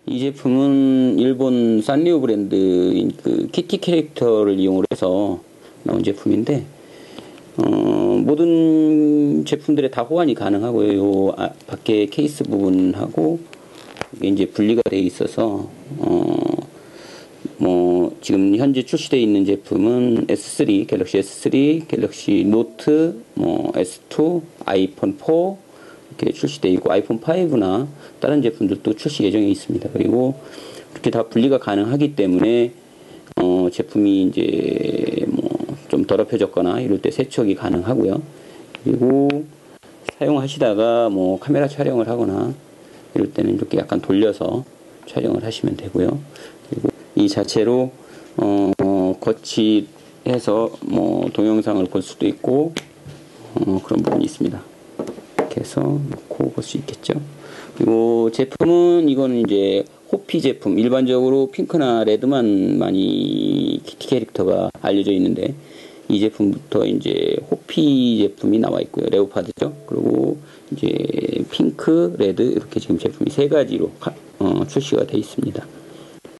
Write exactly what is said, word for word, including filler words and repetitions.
이 제품은 일본 산리오 브랜드인 그 키티 캐릭터를 이용을 해서 나온 제품인데, 어, 모든 제품들에 다 호환이 가능하고요. 요 아, 밖에 케이스 부분하고 이게 이제 분리가 되어 있어서, 어, 뭐 지금 현재 출시되어 있는 제품은 에스 쓰리, 갤럭시 에스 쓰리, 갤럭시 노트, 뭐 에스 투, 아이폰 사 이렇게 출시되어 있고, 아이폰 파이브나 다른 제품들도 출시 예정에 있습니다. 그리고 이렇게 다 분리가 가능하기 때문에 어, 제품이 이제 뭐 좀 더럽혀졌거나 이럴 때 세척이 가능하고요. 그리고 사용하시다가 뭐 카메라 촬영을 하거나 이럴 때는 이렇게 약간 돌려서 촬영을 하시면 되고요. 그리고 이 자체로 어, 어, 거치해서 뭐 동영상을 볼 수도 있고 어, 그런 부분이 있습니다. 이렇게 해서 놓고 볼 수 있겠죠. 그리고 제품은 이거는 이제 호피 제품, 일반적으로 핑크나 레드만 많이 키티 캐릭터가 알려져 있는데, 이 제품부터 이제 호피 제품이 나와 있고요. 레오파드죠. 그리고 이제 핑크, 레드 이렇게 지금 제품이 세 가지로 어, 출시가 되어 있습니다.